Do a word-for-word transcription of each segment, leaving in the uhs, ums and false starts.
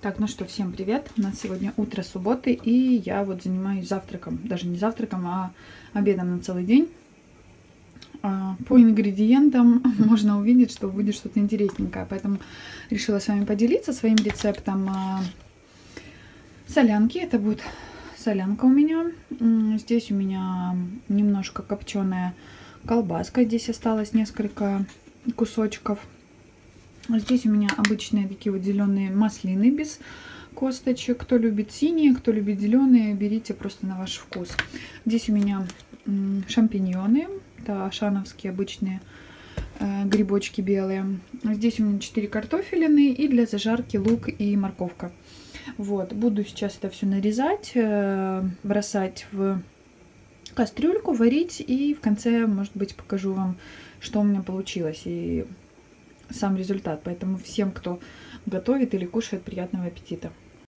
Так, ну что, всем привет. У нас сегодня утро субботы, и я вот занимаюсь завтраком. Даже не завтраком, а обедом на целый день. По ингредиентам можно увидеть, что будет что-то интересненькое. Поэтому решила с вами поделиться своим рецептом солянки. Это будет солянка у меня. Здесь у меня немножко копченая колбаска. Здесь осталось несколько кусочков. Здесь у меня обычные такие вот зеленые маслины без косточек. Кто любит синие, кто любит зеленые, берите просто на ваш вкус. Здесь у меня шампиньоны, это ашановские обычные э, грибочки белые. Здесь у меня четыре картофелины и для зажарки лук и морковка. Вот, буду сейчас это все нарезать, э, бросать в кастрюльку, варить, и в конце, может быть, покажу вам, что у меня получилось и сам результат. Поэтому всем, кто готовит или кушает, приятного аппетита.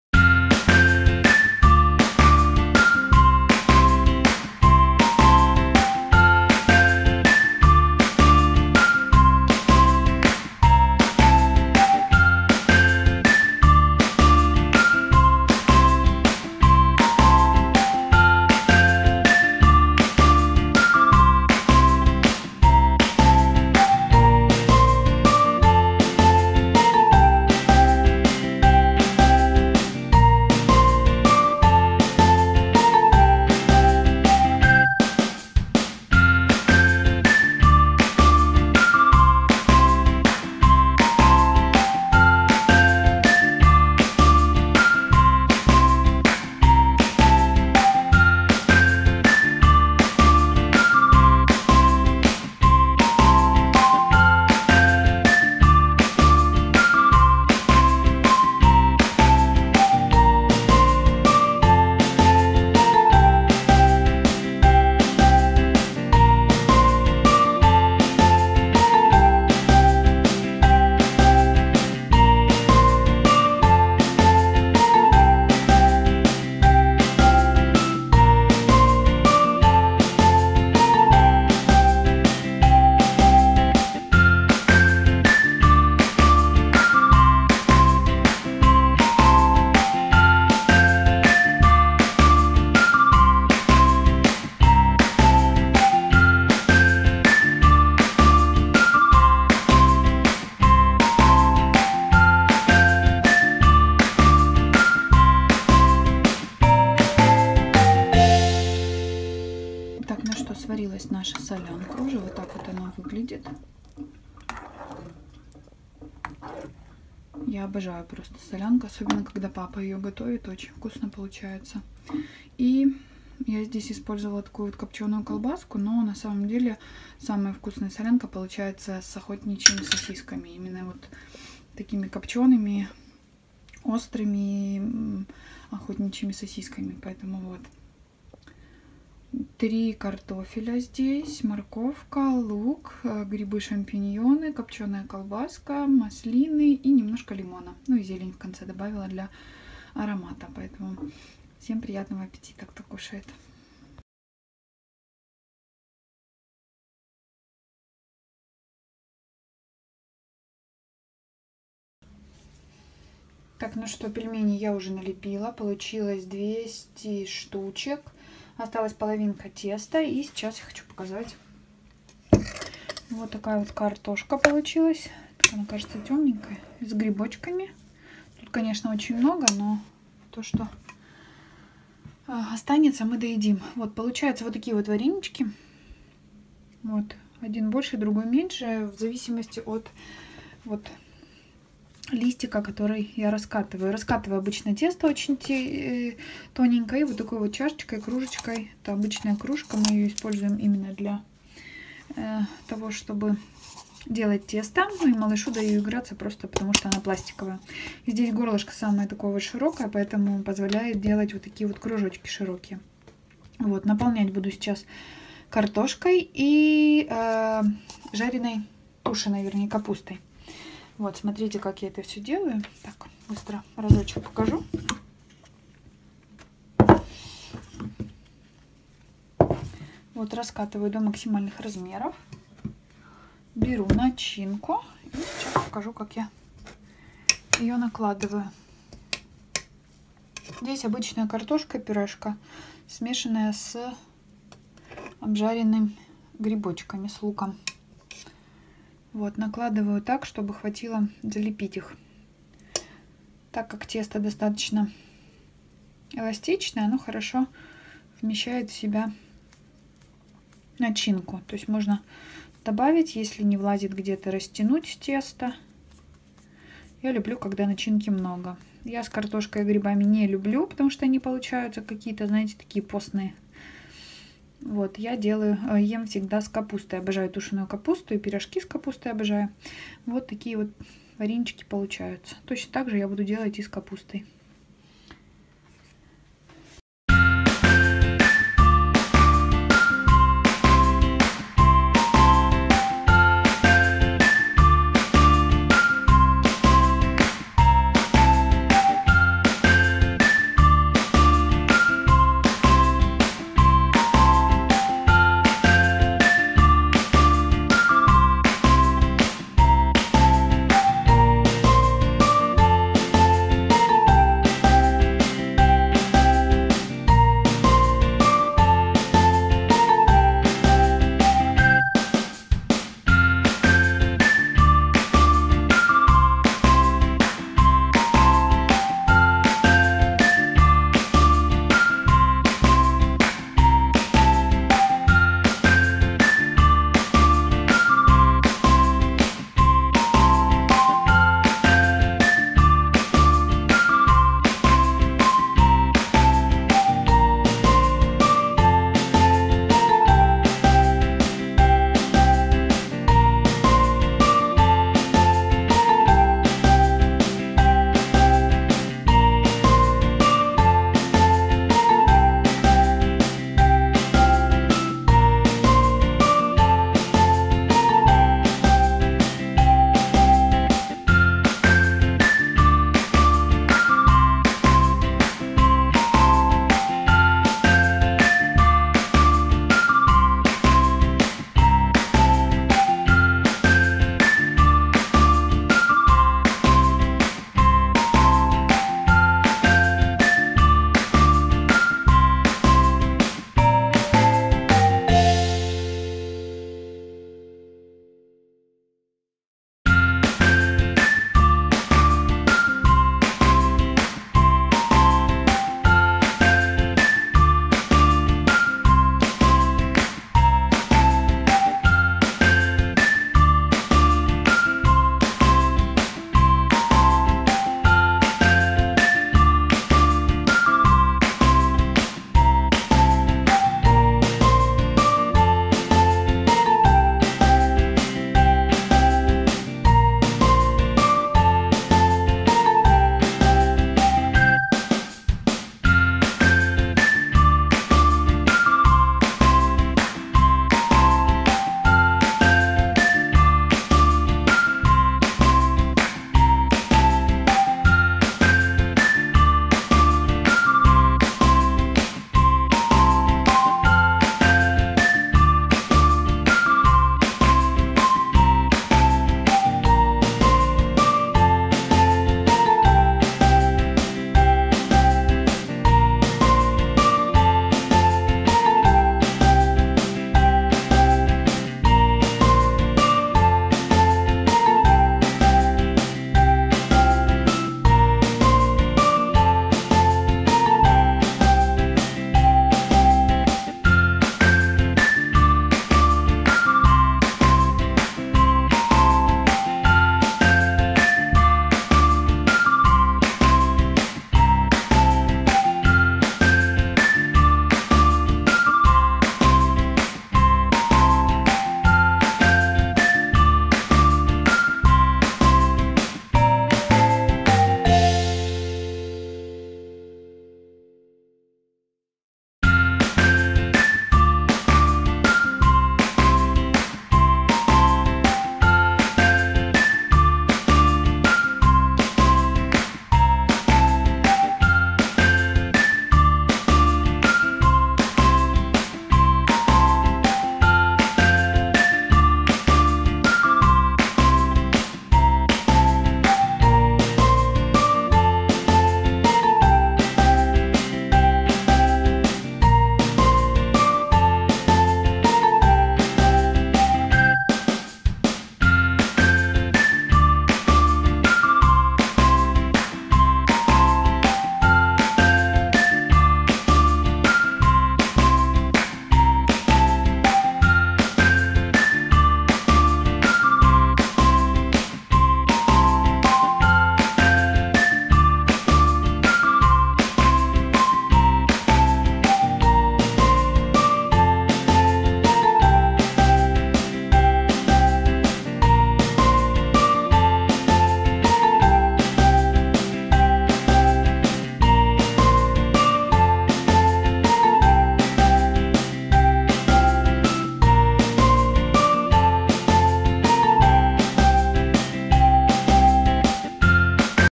Сварилась наша солянка уже, вот так вот она выглядит. Я обожаю просто солянку, особенно когда папа ее готовит, очень вкусно получается. И я здесь использовала такую вот копченую колбаску, но на самом деле самая вкусная солянка получается с охотничьими сосисками, именно вот такими копчеными, острыми охотничьими сосисками, поэтому вот. Три картофеля здесь, морковка, лук, грибы, шампиньоны, копченая колбаска, маслины и немножко лимона. Ну и зелень в конце добавила для аромата. Поэтому всем приятного аппетита, кто кушает. Так, ну что, пельмени я уже налепила. Получилось двести штучек. Осталась половинка теста, и сейчас я хочу показать. Вот такая вот картошка получилась. Так она кажется темненькая, с грибочками. Тут, конечно, очень много, но то, что останется, мы доедим. Вот, получаются вот такие вот варенички. Вот, один больше, другой меньше, в зависимости от вот листика, который я раскатываю. Раскатываю обычно тесто очень тоненько, и вот такой вот чашечкой, кружечкой. Это обычная кружка, мы ее используем именно для э, того, чтобы делать тесто. Ну и малышу даю играться просто потому, что она пластиковая. И здесь горлышко самое такое вот широкое, поэтому позволяет делать вот такие вот кружочки широкие. Вот, наполнять буду сейчас картошкой и э, жареной, тушеной, вернее, капустой. Вот, смотрите, как я это все делаю. Так, быстро разочек покажу. Вот, раскатываю до максимальных размеров. Беру начинку. И сейчас покажу, как я ее накладываю. Здесь обычная картошка, пюрешка, смешанная с обжаренными грибочками, с луком. Вот, накладываю так, чтобы хватило залепить их. Так как тесто достаточно эластичное, оно хорошо вмещает в себя начинку. То есть можно добавить, если не влазит где-то, растянуть тесто. Я люблю, когда начинки много. Я с картошкой и грибами не люблю, потому что они получаются какие-то, знаете, такие постные. Вот, я делаю, ем всегда с капустой. Обожаю тушеную капусту и пирожки с капустой обожаю. Вот такие вот варенички получаются. Точно так же я буду делать и с капустой.